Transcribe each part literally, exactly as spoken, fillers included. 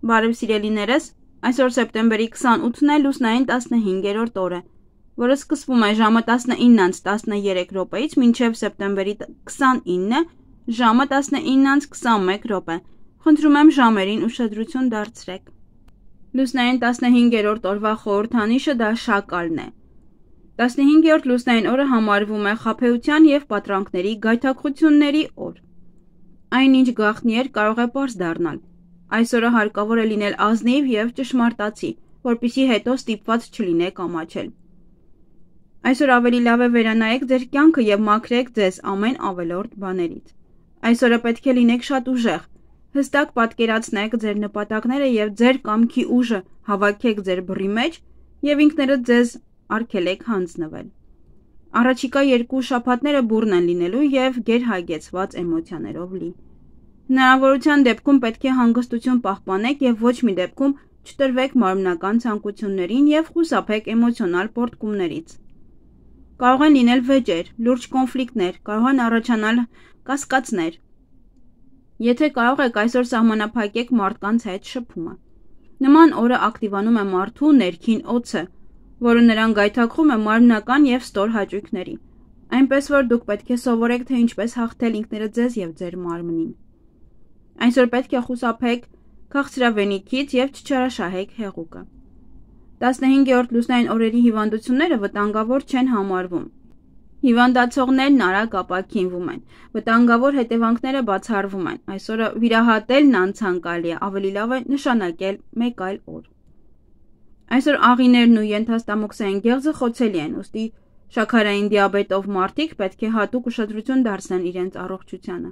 Բարև սիրելիներս, այսօր սեպտեմբերի քսանութն է, լուսնային տասնհինգերորդ օրը, որը սկսվում է ժամը տասնինը անց տասներեք րոպեից մինչև սեպտեմբերի քսանինը ժամը տասնինը անց քսանմեկ րոպե։ Խնդրում եմ ժամերին ուշադրություն դարձրեք։ Լուսնային տասնհինգերորդ օրվա խորհրդանիշը դա շակալն է։ տասնհինգերորդ լուսնային օրը համարվում է խաբեության և պատրանքների գայթակղությունների օր։ Այնինչ գաղտնի էր կարող է պարզ դառնալ։ Այսօրը հարկավոր է լինել ազնիվ և ճշմարտացի, որպեսզի հետո ստիպված չլինեք ամաչել։ Այսօր ավելի լավ է վերանայեք ձեր կյանքը և մաքրեք ձեզ ամեն ավելորդ բաներից։ Այսօրը պետք է լինեք շատ ուժեղ, հստակ պատկերացնեք ձեր նպատակները և ձեր կամքի ուժը հավաքեք ձեր բռի մեջ և ինքներդ ձեզ արգելեք հանձնվել։ Առաջիկա երկու շաբաթները բուռն են լինելու և գերհագեցված էմոցիաներով լի։ Հնարավորության դեպքում պետք է հանգստություն պահպանեք և ոչ մի դեպքում չտրվեք մարմնական ցանկություններին և խուսափեք էմոցիոնալ պոռթկումներից։ Կարող են լինել վեճեր, լուրջ կոնֆլիկտներ, կարող են առաջանալ կասկածներ։ Եթե կարող եք այսօր սահմանափակեք մարդկանց հետ շփումը։ Նման օրը ակտիվանում է մարդու ներքին օձը, որը նրան գայթակղում է մարմնական և ստոր հաճույքների, այնպես որ դուք պետք է սովորեք, թե ինչպես հաղթել ինքներդ ձեզ և ձեր մարմնին։ Այսօր պետք է խուսափեք քաղցրավենիքից և չչարաշահեք հեղուկը։ տասնհինգերորդ լուսնային օրերի հիվանդությունները վտանգավոր չեն համարվում։ Հիվանդացողներն արագ ապաքինվում են, վտանգավոր հետևանքները բացառվում են։ Այսօրը վիրահատելն անցանկալի է, ավելի լավ է նշանակել մեկ այլ օր։ Այսօր աղիներն ու ենթաստամոքսային գեղձը խոցելի են, ուստի շաքարային դիաբետով մարդիկ պետք է հատուկ ուշադրություն դարձնեն իրենց առողջությանը։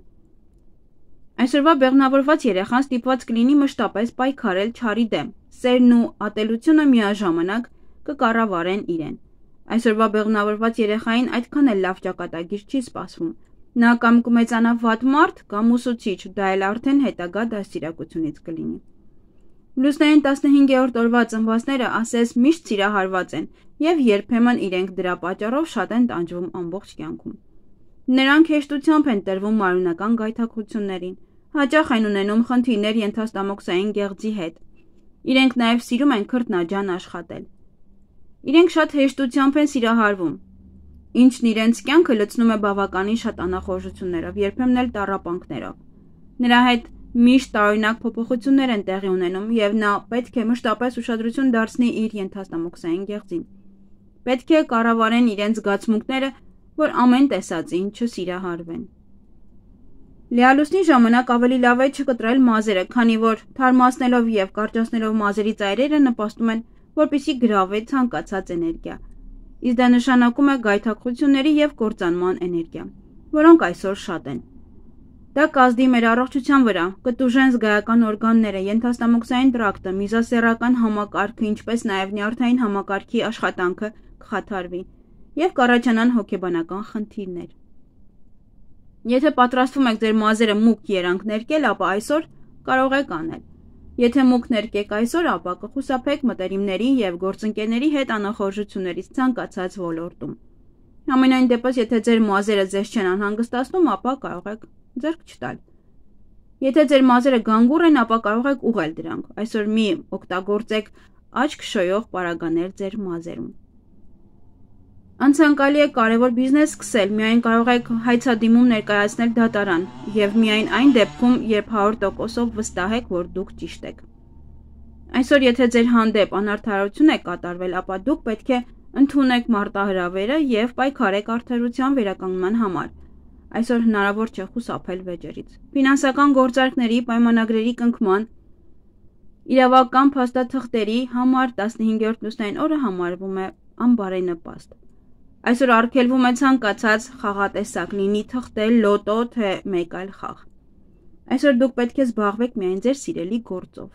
Այսօրվա բեղմնավորված երեխան ստիպված կլինի մշտապես պայքարել չարի դեմ, սերն ու ատելությունը միաժամանակ կկառավարեն իրեն։ Այսօրվա բեղմնավորված երեխային այդքան էլ լավ ճակատագիր չի սպասվում։ Նա կամ կմեծանա վատ մարդ, կամ ուսուցիչ, դա էլ արդեն հետագա դաստիարակությունից կլինի։ Լուսնային տասնհինգերորդ օրվա ծնվածները ասես միշտ սիրահարված են և երբեմն իրենք դրա պատճառով շատ են տանջվում ամբողջ կյանքում։ Նրանք հեշտությամբ են տրվում մարմնական գայթակղություններին, հաճախ են ունենում խնդիրներ ենթաստամոքսային գեղձի հետ։ Իրենք նաև սիրում են քրտնաջան աշխատել։ Իրենք շատ հեշտությամբ են սիրահարվում, ինչն իրենց կյանքը լցնում է բավականին շատ անախորժություններով, երբեմն էլ տառապանքներով։ Նրա հետ միշտ տարօրինակ փոփոխություններ են տեղի ունենում և նա պետք է մշտապես ուշադրություն դարձնի իր ենթաստամոքսային գեղձին։ Պետք է կառավարեն իրենց զգացմունքները, որ ամեն տեսածին չսիրահարվեն։ Լիալուսնի ժամանակ ավելի լավ է չկտրել մազերը, քանի որ թարմացնելով և կարճացնելով մազերի ծայրերը նպաստում են, որպեսզի գրավի ցանկացած էներգիա։ Իսկ դա նշանակում է գայթակղությունների և կործանման էներգիա, որոնք այսօր շատ են։ Դա կազդի մեր առողջության վրա, կտուժեն զգայական օրգանները, ենթաստամոքսային տրակտը, միզասեռական համակարգը, ինչպես նաև նյարդային համակարգի աշխատանքը կխաթարվի և կառաջանան հոգեբանական խնդիրներ։ Եթե պատրաստվում եք ձեր մազերը մուգ երանգ ներկել, ապա այսօր կարող եք անել։ Եթե մուգ ներկեք այսօր, ապա կխուսափեք մտերիմների և գործընկերների հետ անախորժություններից ցանկացած ոլորտում։ Համենայն դեպս, եթե ձեր մազերը ձեզ չեն անհանգստացնում, ապա կարող եք ձեռք չտալ։ Եթե ձեր մազերը գանգուռ են, ապա կարող եք ուղղել դրանք։ Այսօր մի օգտագործեք աչք շոյող պարագաներ ձեր մազերում։ Անցանկալի է կարևոր բիզնես սկսել, միայն կարող եք հայցադիմում ներկայացնել դատարան և միայն այն դեպքում, երբ հարյուր տոկոսով վստահ եք, որ դուք ճիշտ եք։ Այսօր եթե ձեր հանդեպ անարդարություն է կատարվել, ապա դուք պետք է ընդունեք մարտահրավերը և պայքարեք արդարության վերականգնման համար։ Այսօր հնարավոր չէ խուսափել վեճերից։ Ֆինանսական գործարքների, պայմանագրերի կնքման, իրավական փաստաթղթերի համար տասնհինգերորդ լուսնային օրը համարվում է անբարենպաստ։ Այսօր արգելվում է ցանկացած խաղատեսակ, լինի թղթե, լոտո, թե մեկ այլ խաղ։ Այսօր դուք պետք է զբաղվեք միայն ձեր սիրելի գործով։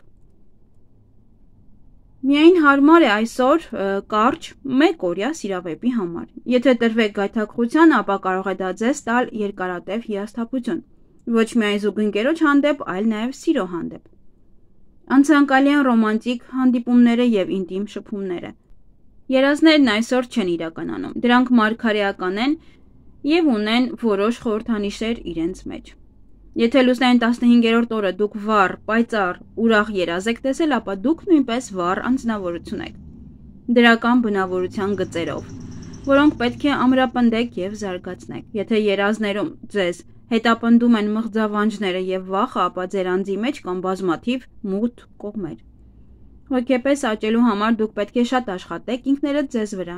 Միայն հարմար է այսօր կարճ մեկ օրյա սիրավեպի համար։ Եթե տրվեք գայթակղության, ապա կարող է դա ձեզ տալ երկարատև հիասթափություն, ոչ միայն զուգընկերոջ հանդեպ, այլ նաև սիրո հանդեպ։ Անցանկալի են ռոմանտիկ հանդիպումները և ինտիմ շփումները։ Երազներն այսօր չեն իրականանում, դրանք մարգարեական են և ունեն որոշ խորհրդանիշեր իրենց մեջ։ Եթե լուսնային տասնհինգերորդ օրը դուք վառ, պայծառ, ուրախ երազ եք տեսել, ապա դուք նույնպես վառ անձնավորություն եք, դրական բնավորության գծերով, որոնք պետք է ամրապնդեք եւ զարգացնեք։ Եթե երազներում ձեզ հետապնդում են մղձավանջները եւ վախը, ապա ձեր անձի մեջ կան բազմաթիվ մութ կողմեր։ Հոգեպես աճելու համար դուք պետք է շատ աշխատեք ինքներդ ձեզ վրա։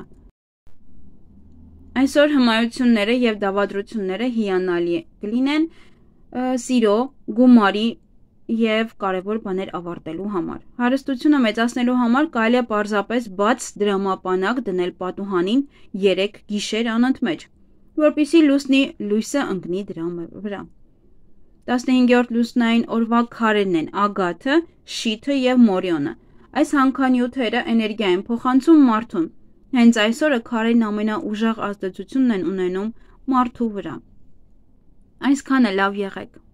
Այսօր հմայությունները եւ դավադրությունները հիանալի կլինեն սիրո, գումարի եւ կարևոր բաներ ավարտելու համար։ Հարստությունը մեծացնելու համար կարելի է պարզապես բաց դրամապանակ դնել պատուհանին երեք գիշեր անընդմեջ, որպեսզի լուսնի լույսը ընկնի դրա վրա։ տասնհինգերորդ լուսնային օրվա քարերն են ագաթը, շիթը եւ մորիոնը։ Այս հանքանյութերը էներգիա են փոխանցում մարդուն։ Հենց այս օրը քարերն ամենաուժեղ ազդեցությունն են ունենում մարդու վրա։ Այսքանը լավ եղեք։